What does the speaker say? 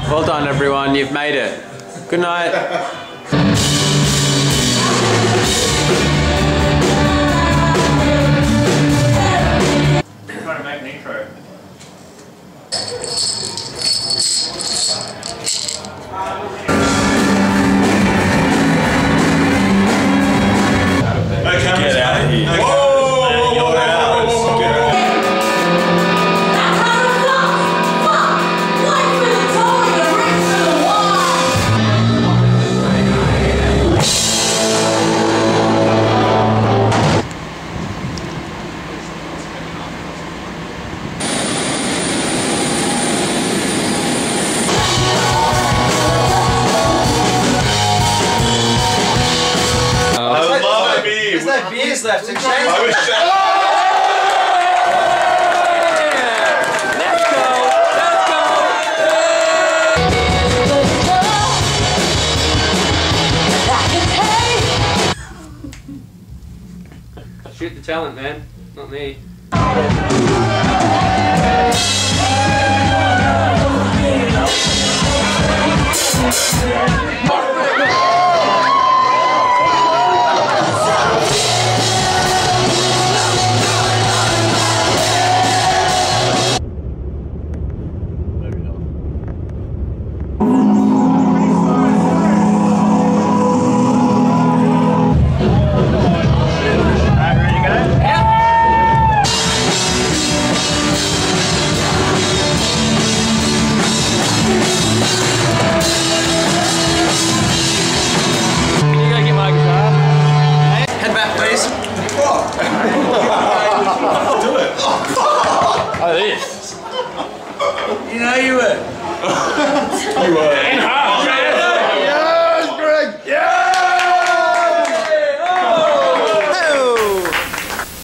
Well done, everyone. You've made it. Good night. I'm trying to make an intro. Get out of here. Whoa! You're out. There's no beers left to change. I wish Shoot the talent, man. Not me. You know you were. you were.